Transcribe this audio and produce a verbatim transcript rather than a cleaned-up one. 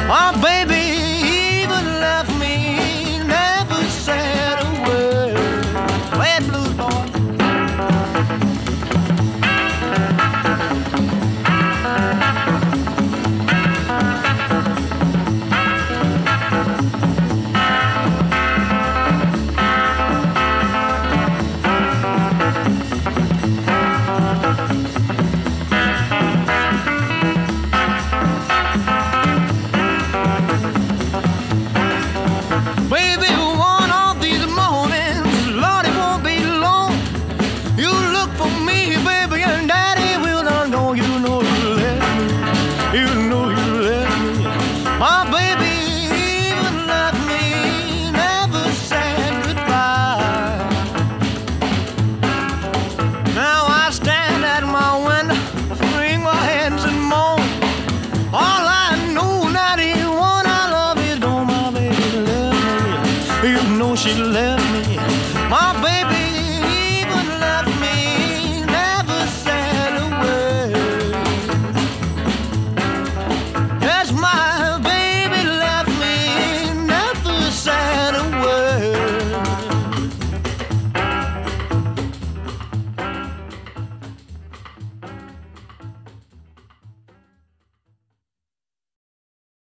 My baby even left me, never said a word. Play it, blues boy. Baby, one of these mornings, Lord, it won't be long. You look for me, baby, and Daddy will not know. You know you left me. You know you left me. My baby even left me, never said goodbye. Now I stand at my window, wring my hands and moan. All I know, ninety-one, I love is gone. My baby left me. You know she left me. My baby